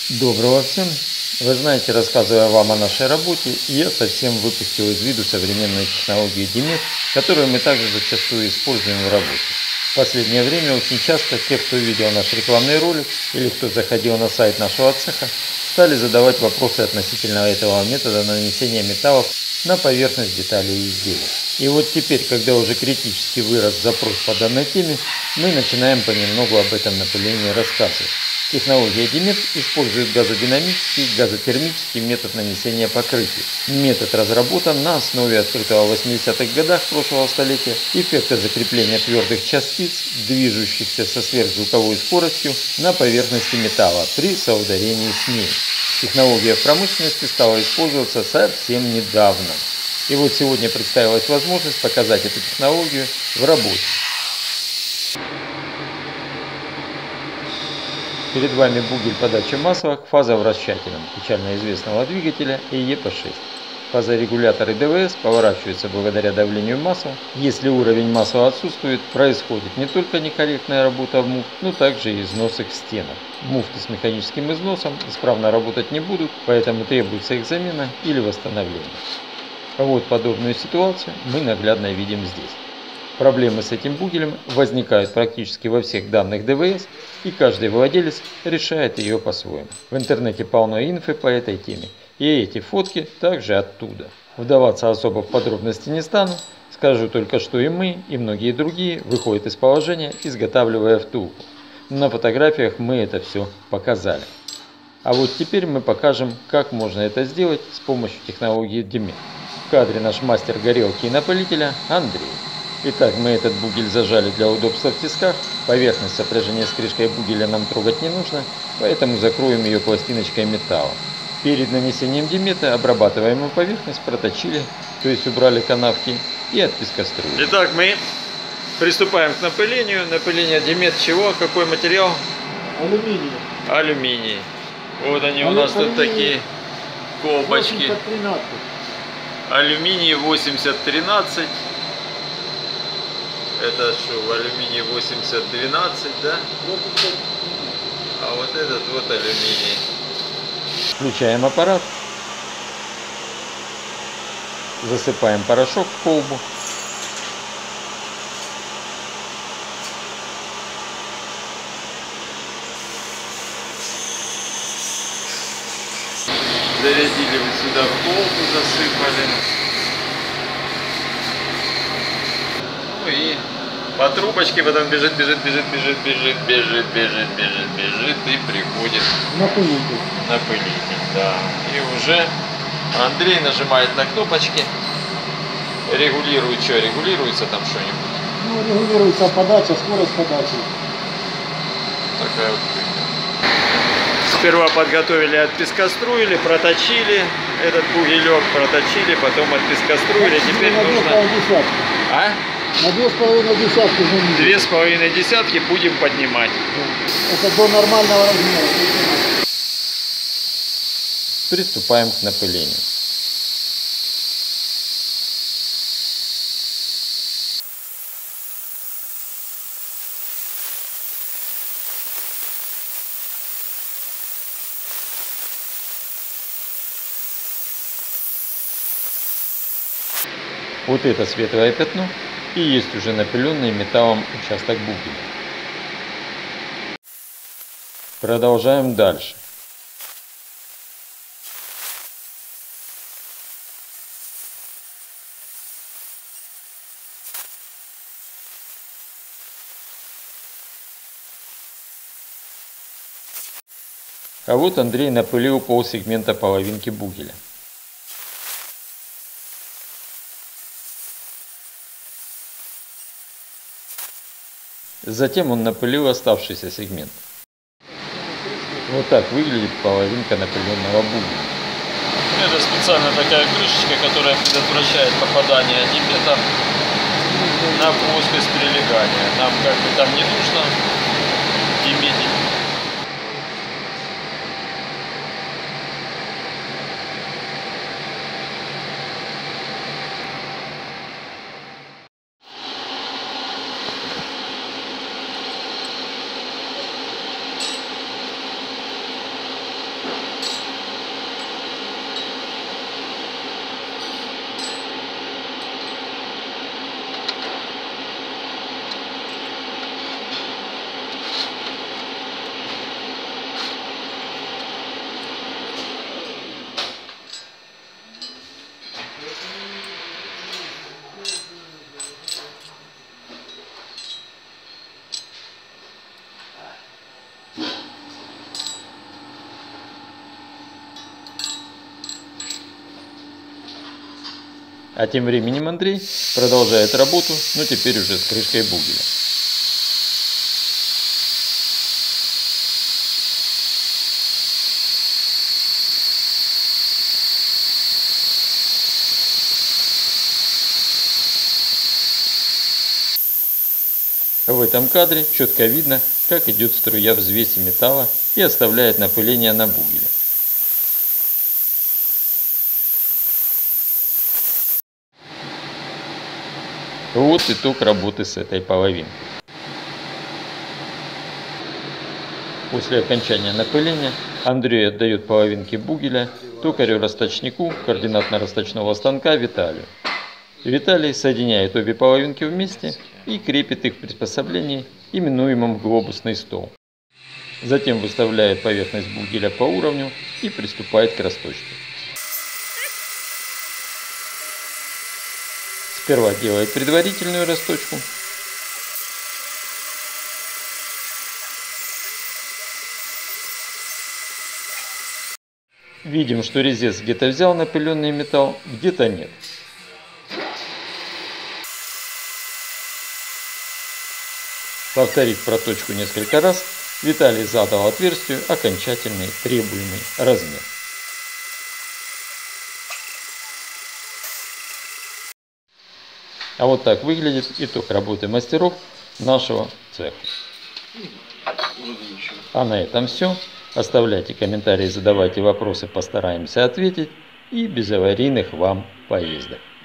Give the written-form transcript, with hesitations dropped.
Доброго всем! Вы знаете, рассказывая вам о нашей работе, я совсем выпустил из виду современную технологию DMET, которую мы также зачастую используем в работе. В последнее время очень часто те, кто видел наш рекламный ролик или кто заходил на сайт нашего цеха, стали задавать вопросы относительно этого метода нанесения металлов на поверхность деталей и изделий. И вот теперь, когда уже критически вырос запрос по данной теме, мы начинаем понемногу об этом напылении рассказывать. Технология DMET использует газодинамический и газотермический метод нанесения покрытий. Метод разработан на основе открытого в 80-х годах прошлого столетия эффекта закрепления твердых частиц, движущихся со сверхзвуковой скоростью на поверхности металла при соударении с ней. Технология в промышленности стала использоваться совсем недавно. И вот сегодня представилась возможность показать эту технологию в работе. Перед вами бугель подачи масла к фазовращателям печально известного двигателя ИЕП-6. Фазорегуляторы ДВС поворачиваются благодаря давлению масла. Если уровень масла отсутствует, происходит не только некорректная работа в муфт, но также и износ их стенок. Муфты с механическим износом исправно работать не будут, поэтому требуется их замена или восстановление. Вот подобную ситуацию мы наглядно видим здесь. Проблемы с этим бугелем возникают практически во всех данных ДВС, и каждый владелец решает ее по-своему. В интернете полно инфы по этой теме, и эти фотки также оттуда. Вдаваться особо в подробности не стану, скажу только, что и мы, и многие другие выходят из положения, изготавливая втулку. На фотографиях мы это все показали. А вот теперь мы покажем, как можно это сделать с помощью технологии DMET. В кадре наш мастер горелки и напылителя Андрей. Итак, мы этот бугель зажали для удобства в тисках. Поверхность сопряжения с крышкой бугеля нам трогать не нужно, поэтому закроем ее пластиночкой металла. Перед нанесением DMET обрабатываемую поверхность проточили, то есть убрали канавки и отпескоструили. Итак, мы приступаем к напылению. Напыление DMET чего? Какой материал? Алюминий. Алюминий. Вот они у нас тут такие колбочки. 8013. Алюминий 8013. Это что, алюминий 8012, да? А вот этот вот алюминий. Включаем аппарат. Засыпаем порошок в колбу. Зарядили вот сюда в колбу, засыпали. Ну и по трубочке потом бежит и приходит напылитель, да. И уже Андрей нажимает на кнопочки, регулирует, что регулируется там что-нибудь. Ну, регулируется подача, скорость подачи. Такая вот фигня. Сперва подготовили, отпескоструили, проточили этот бугелек, проточили, потом отпескоструили. Теперь нужно... А? На 2,5 десятки заменить. 2,5 десятки будем поднимать. Это до нормального размера. Приступаем к напылению. Вот это светлое пятно и есть уже напыленный металлом участок бугеля. Продолжаем дальше. А вот Андрей напылил полсегмента половинки бугеля. Затем он напылил оставшийся сегмент. Вот так выглядит половинка напыленного бугеля. Это специально такая крышечка, которая предотвращает попадание DMET на плоскость прилегания. Нам как бы там не нужно DMET. А тем временем Андрей продолжает работу, но теперь уже с крышкой бугеля. В этом кадре четко видно, как идет струя взвеси металла и оставляет напыление на бугеле. Вот итог работы с этой половинкой. После окончания напыления Андрей отдает половинки бугеля токарю-расточнику координатно-расточного станка Виталию. Виталий соединяет обе половинки вместе и крепит их в приспособлении, именуемом глобусный стол. Затем выставляет поверхность бугеля по уровню и приступает к расточке. Сперва делает предварительную расточку. Видим, что резец где-то взял напыленный металл, где-то нет. Повторив проточку несколько раз, Виталий задал отверстию окончательный требуемый размер. А вот так выглядит итог работы мастеров нашего цеха. А на этом все. Оставляйте комментарии, задавайте вопросы, постараемся ответить. И без аварийных вам поездок.